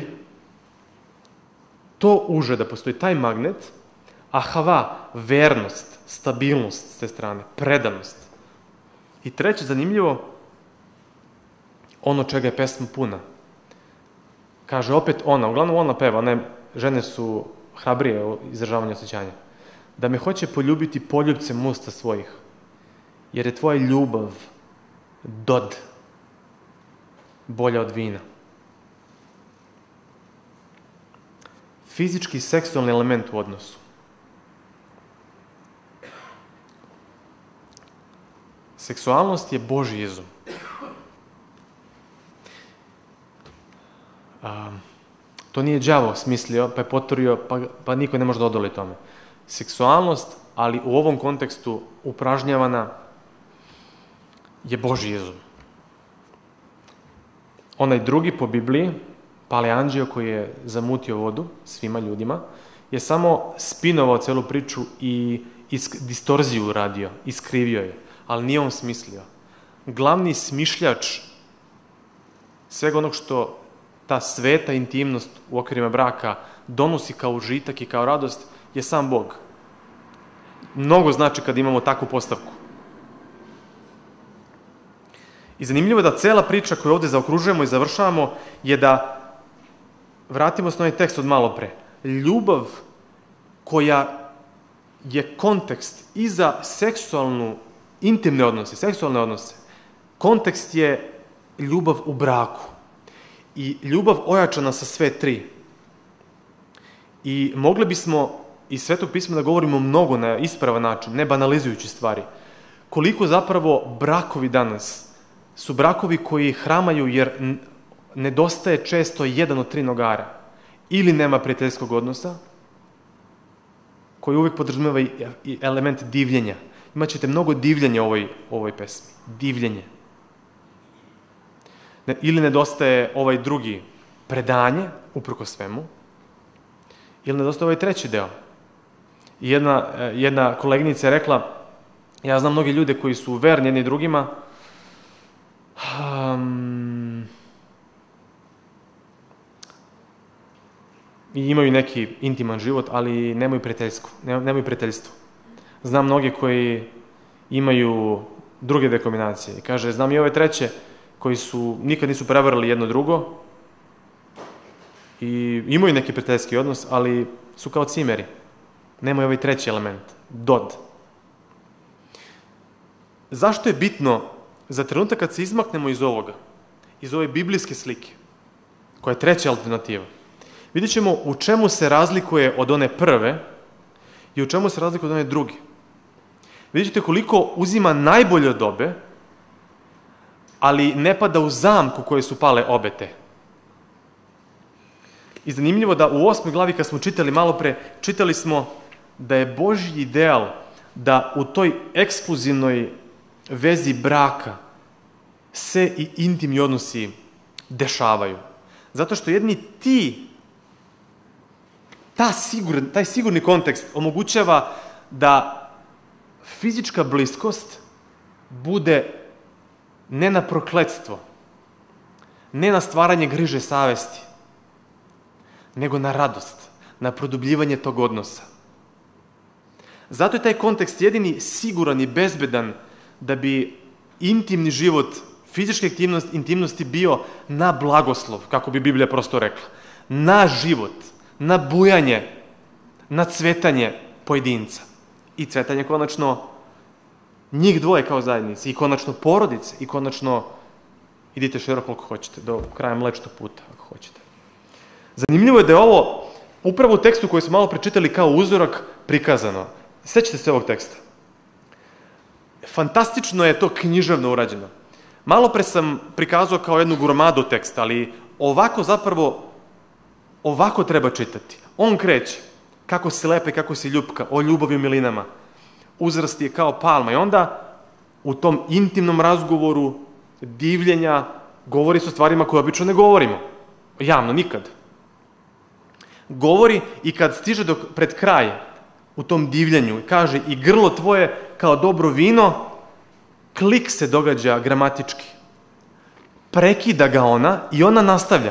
S2: to uže da postoji taj magnet, a Hava, vernost, stabilnost s te strane, predanost. I treće, zanimljivo, ono čega je pesma puna. Kaže opet ona, uglavnom ona peva, žene su hrabrije u izražavanju osjećanja. Da me hoće poljubiti poljubcem usta svojih, jer je tvoja ljubav dod, bolja od vina. Fizički i seksualni element u odnosu. Seksualnost je Božji izum. To nije đavo smislio, pa je poturio, pa niko ne može da odoli tome. Seksualnost, ali u ovom kontekstu upražnjavana, je Božji izum. Onaj drugi po Bibliji, Paleanđeo koji je zamutio vodu svima ljudima, je samo spinovao celu priču i distorziju uradio, iskrivio je, ali nije on smislio. Glavni smišljač svega onog što ta sveta intimnost u okvirima braka donosi kao užitak i kao radost je sam Bog. Mnogo znači kad imamo takvu postavku. I zanimljivo je da cela priča koju ovde zaokružujemo i završavamo je da vratimo se na ovaj tekst od malo pre. Ljubav koja je kontekst i za intimne odnose, seksualne odnose. Kontekst je ljubav u braku. I ljubav ojačana sa sve tri. I mogli bismo iz Svetog pisma da govorimo mnogo na ispravan način, ne banalizujući stvari. Koliko zapravo brakovi danas su brakovi koji hramaju jer nedostaje često jedan od tri nogara. Ili nema prijateljskog odnosa, koji uvijek podrazumeva i element divljenja. Imaćete mnogo divljenja u ovoj pesmi. Divljenje. Ili nedostaje ovaj drugi, predanje, uprko svemu, ili nedostaje ovaj treći deo. Jedna koleginica je rekla, ja znam mnogi ljude koji su verni jedni drugima, i imaju neki intiman život, ali nemaju prijateljstvo. Znam mnoge koji imaju druge dekombinacije. Kaže, znam i ove treće koji nikad nisu prevarili jedno drugo i imaju neki prijateljski odnos, ali su kao cimeri. Nemaju ovaj treći element, dod. Zašto je bitno za trenutak kad se izmaknemo iz ovoga, iz ove biblijske slike, koja je treća alternativa? Vidjet ćemo u čemu se razlikuje od one prve i u čemu se razlikuje od one druge. Vidjet ćete koliko uzima najbolje od obe, ali ne pada u zamku koje su pale obe te. I zanimljivo da u 8. glavi kad smo čitali malo pre, čitali smo da je Božji ideal da u toj ekskluzivnoj vezi braka se i intimni odnosi dešavaju. Zato što jedni taj sigurni kontekst omogućava da fizička bliskost bude ne na prokletstvo, ne na stvaranje griže savesti, nego na radost, na produbljivanje tog odnosa. Zato je taj kontekst jedini siguran i bezbedan da bi intimni život, fizička intimnosti bio na blagoslov, kako bi Biblija prosto rekla, na život, na bujanje, na cvetanje pojedinca i cvetanje konačno njih dvoje kao zajednice i konačno porodice i konačno idite široko koliko hoćete, do kraja Mlečnog puta, ako hoćete. Zanimljivo je da je ovo upravo u tekstu koji smo malo prečitali kao uzorak prikazano. Sećate se ovog teksta? Fantastično je to književno urađeno. Malo pre sam prikazao kao jednu gromadu teksta, ali ovako treba čitati. On kreće, kako si lepa i kako si ljupka, o ljubavi u milinama. Uzrast je kao palma i onda u tom intimnom razgovoru divljenja govori se o stvarima koje obično ne govorimo. Javno, nikad. Govori i kad stiže pred kraj u tom divljenju i kaže i grlo tvoje kao dobro vino, klik se događa gramatički. Prekida ga ona i ona nastavlja.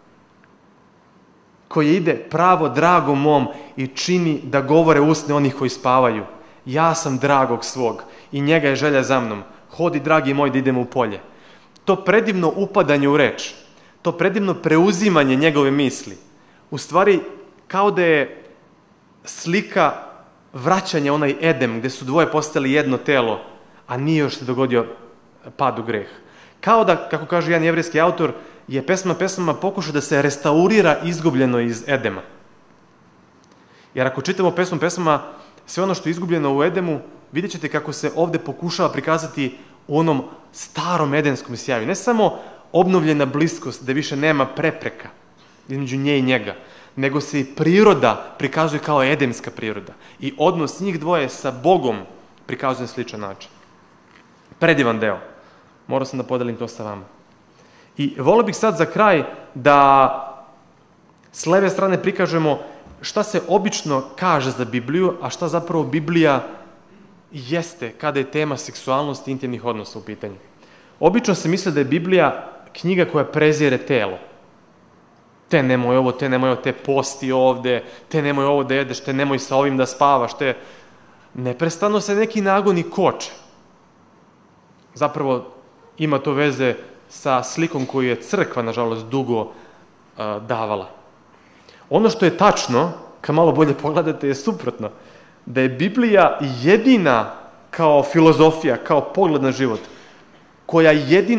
S2: Koje ide pravo drago mom i čini da govore usne onih koji spavaju. Ja sam dragog svog i njega je želja za mnom. Hodi, dragi moj, da idemo u polje. To predivno upadanje u reč, to predivno preuzimanje njegove misli, u stvari kao da je slika vraćanja onaj Edem, gde su dvoje postali jedno telo, a nije još se dogodio pad u greh. Kao da, kako kaže jedan jevrejski autor, je pesma pesmama pokušao da se restaurira izgubljeno iz Edema. Jer ako čitamo pesmu pesmama, sve ono što je izgubljeno u Edemu, vidjet ćete kako se ovde pokušava prikazati u onom starom edenskom sjaju. Ne samo obnovljena bliskost, da više nema prepreka između nje i njega, nego se i priroda prikazuje kao edemska priroda. I odnos njih dvoje sa Bogom prikazuje na sličan način. Predivan deo. Morao sam da podelim to sa vama. I volio bih sad za kraj da s leve strane prikažemo šta se obično kaže za Bibliju, a šta zapravo Biblija jeste kada je tema seksualnosti i intimnih odnosa u pitanju. Obično se misle da je Biblija knjiga koja prezire telo. Te nemoj ovo, te posti ovde, te nemoj ovo da jedeš, te nemoj sa ovim da spavaš, te... Neprestano se neki nagoni koče. Zapravo ima to veze sa slikom koju je crkva, nažalost, dugo davala. Ono što je tačno, kad malo bolje pogledate, je suprotno. Da je Biblija jedina kao filozofija, kao pogled na život, koja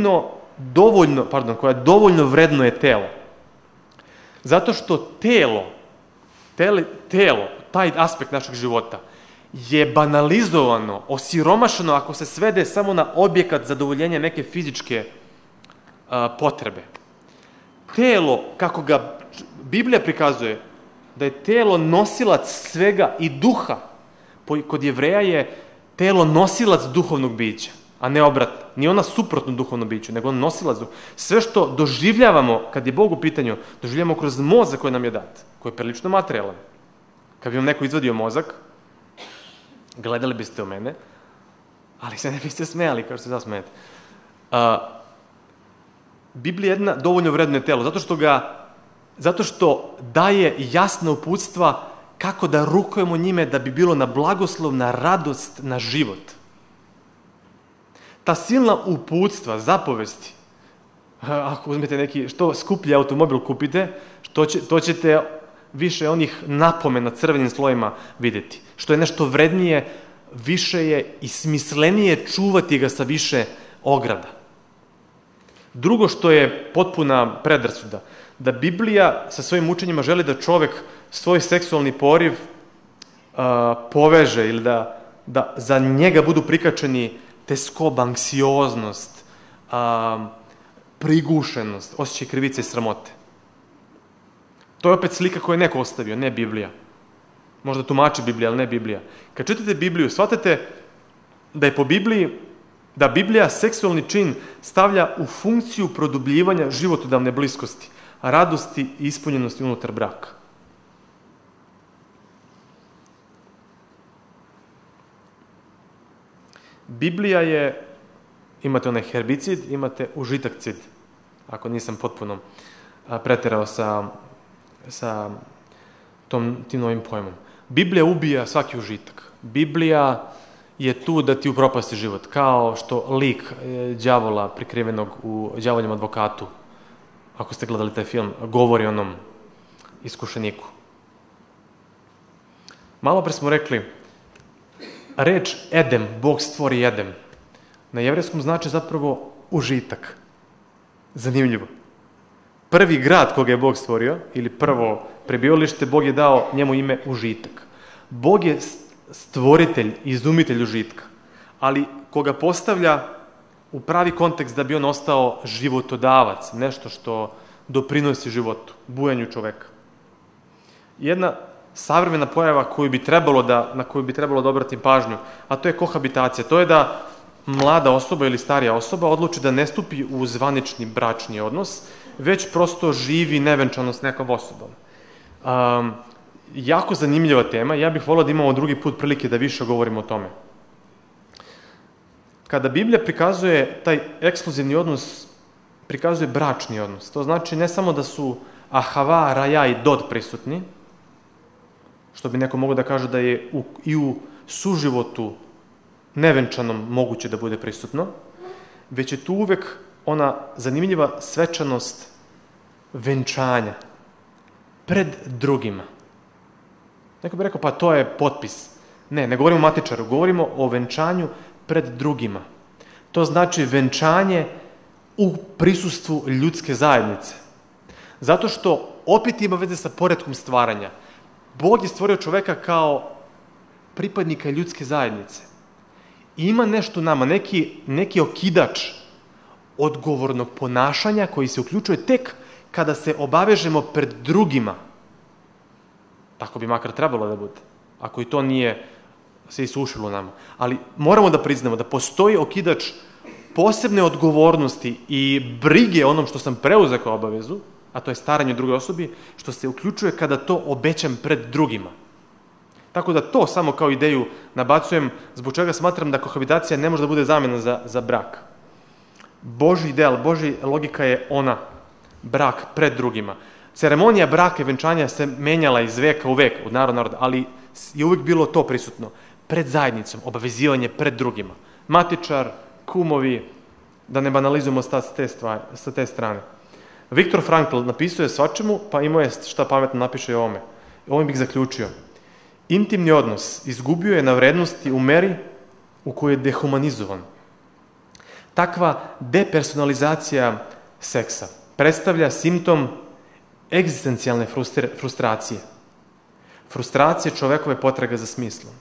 S2: dovoljno vrednuje telo. Zato što telo, taj aspekt našeg života, je banalizovano, osiromašeno ako se svede samo na objekat zadovoljenja neke fizičke potrebe. Telo, kako ga Biblija prikazuje, da je telo nosilac svega i duha. Kod Jevreja je telo nosilac duhovnog bića, a ne obratno. Nije ona suprotno duhovnom biću, nego on nosilac duha. Sve što doživljavamo, kad je Bog u pitanju, doživljavamo kroz mozak koji nam je dat, koji je prilično materijalan. Kad bi vam neko izvadio mozak, gledali biste u mene, ali se ne biste smejali, kao što se da smejete. Biblija jedna dovoljno vrednuje telo, zato što daje jasna uputstva kako da rukujemo njime da bi bilo na blagoslov, na radost, na život. Ta silna uputstva, zapovesti, ako uzmete neki, što skuplji automobil kupite, to ćete više onih napomena crvenim slojima videti. Što je nešto vrednije, više je i smislenije čuvati ga sa više ograda. Drugo što je potpuna predrasuda, da Biblija sa svojim učenjima želi da čovek svoj seksualni poriv poveže ili da za njega budu prikačeni teskoba, anksioznost, prigušenost, osjećaj krivice i sramote. To je opet slika koju je neko ostavio, ne Biblija. Možda tumači Biblija, ali ne Biblija. Kad čitate Bibliju, shvatate da je po Bibliji, da Biblija seksualni čin stavlja u funkciju produbljivanja životodavne bliskosti, radosti i ispunjenosti unutar braka. Biblija je, imate onaj herbicid, imate užitakcid, ako nisam potpuno preterao sa tim novim pojmom. Biblija ubija svaki užitak. Biblija je tu da ti upropasti život, kao što lik đavola prikrivenog u đavoljem advokatu, ako ste gledali taj film, govori onom iskušeniku. Malo pre smo rekli, reč Edem, Bog stvori Edem, na jevrejskom znači zapravo užitak. Zanimljivo. Prvi grad koga je Bog stvorio, ili prvo prebivalište, Bog je dao njemu ime užitak. Bog je stvoritelj, izumitelj užitka, ali koga postavlja u pravi kontekst da bi on ostao životodavac, nešto što doprinosi životu, bujanju čoveka. Jedna savremena pojava na koju bi trebalo da obratim pažnju, a to je kohabitacija. To je da mlada osoba ili starija osoba odluči da ne stupi u zvanični bračni odnos, već prosto živi nevenčano s nekom osobom. Jako zanimljiva tema, ja bih volao da imamo drugi put prilike da više govorimo o tome. Kada Biblija prikazuje taj ekskluzivni odnos, prikazuje bračni odnos. To znači ne samo da su ahava, raja i dod prisutni, što bi neko mogao da kaže da je i u suživotu nevenčanom moguće da bude prisutno, već je tu uvek ona zanimljiva svečanost venčanja pred drugima. Neko bi rekao, pa to je potpis. Ne govorimo o matičaru, govorimo o venčanju pred drugima. To znači venčanje u prisustvu ljudske zajednice. Zato što opet ima veze sa poretkom stvaranja. Bog je stvorio čoveka kao pripadnika ljudske zajednice. I ima nešto u nama, neki okidač odgovornog ponašanja koji se uključuje tek kada se obavežemo pred drugima. Tako bi makar trebalo da bude, ako i to nije se isušilo u nama. Ali moramo da priznamo da postoji okidač posebne odgovornosti i brige onom što sam preuzeo kao obavezu, a to je staranje druge osobi, što se uključuje kada to obećam pred drugima. Tako da to samo kao ideju nabacujem, zbog čega smatram da kohabitacija ne može da bude zamena za brak. Božji ideal, Božja logika je ona, brak pred drugima. Ceremonija braka i venčanja se menjala iz veka u vek, od naroda, ali je uvijek bilo to prisutno. Pred zajednicom, obavezivanje pred drugima. Matičar, kumovi, da ne banalizujemo sa te strane. Viktor Frankl napisuje svačemu, pa imao je šta pametno napiše i ovome. Ovim bih zaključio. Intimni odnos izgubio je na vrednosti u meri u kojoj je dehumanizovan. Takva depersonalizacija seksa predstavlja simptom egzistencijalne frustracije. Frustracije čovekove potrage za smislom.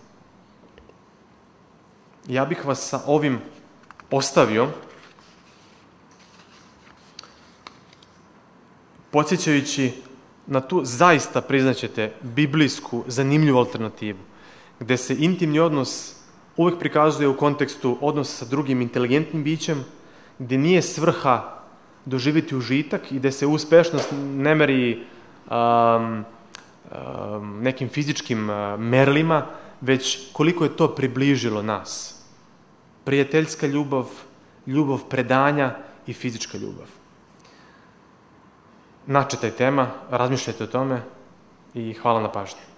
S2: Ja bih vas sa ovim ostavio, podsjećajući na tu zaista, priznaćete, biblijsku, zanimljivu alternativu, gde se intimni odnos uvek prikazuje u kontekstu odnosa sa drugim inteligentnim bićem, gde nije svrha doživjeti užitak i gde se uspešnost ne meri nekim fizičkim merlima, već koliko je to približilo nas. Prijateljska ljubav, ljubav predanja i fizička ljubav. Načeta je tema, razmišljajte o tome i hvala na pažnji.